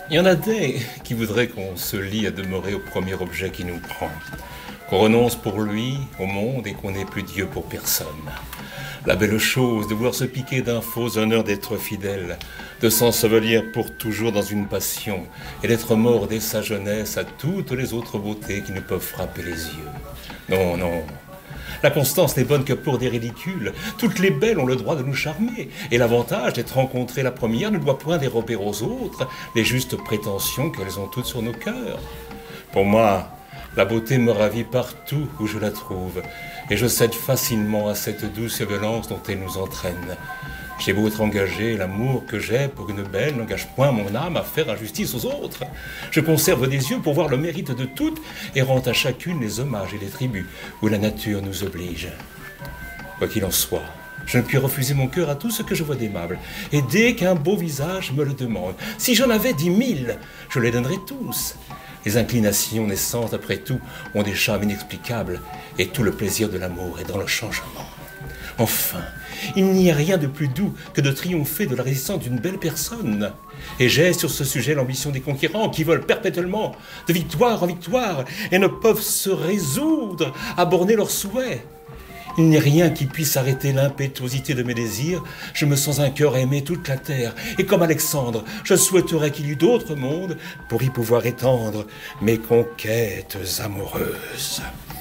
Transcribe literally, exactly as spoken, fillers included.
Il y en a des qui voudraient qu'on se lie à demeurer au premier objet qui nous prend, qu'on renonce pour lui au monde et qu'on n'ait plus Dieu pour personne. La belle chose de vouloir se piquer d'un faux honneur d'être fidèle, de s'ensevelir pour toujours dans une passion et d'être mort dès sa jeunesse à toutes les autres beautés qui ne peuvent frapper les yeux. Non, non. La constance n'est bonne que pour des ridicules. Toutes les belles ont le droit de nous charmer. Et l'avantage d'être rencontrée la première ne doit point dérober aux autres les justes prétentions qu'elles ont toutes sur nos cœurs. Pour moi, la beauté me ravit partout où je la trouve. Et je cède facilement à cette douce violence dont elle nous entraîne. J'ai beau être engagé, l'amour que j'ai pour une belle n'engage point mon âme à faire injustice aux autres. Je conserve des yeux pour voir le mérite de toutes et rends à chacune les hommages et les tributs où la nature nous oblige. Quoi qu'il en soit, je ne puis refuser mon cœur à tout ce que je vois d'aimable. Et dès qu'un beau visage me le demande, si j'en avais dix mille, je les donnerais tous. Les inclinations naissantes, après tout, ont des charmes inexplicables et tout le plaisir de l'amour est dans le changement. Enfin, il n'y a rien de plus doux que de triompher de la résistance d'une belle personne. Et j'ai sur ce sujet l'ambition des conquérants qui veulent perpétuellement, de victoire en victoire, et ne peuvent se résoudre à borner leurs souhaits. Il n'y a rien qui puisse arrêter l'impétuosité de mes désirs. Je me sens un cœur aimer toute la terre. Et comme Alexandre, je souhaiterais qu'il y eût d'autres mondes pour y pouvoir étendre mes conquêtes amoureuses.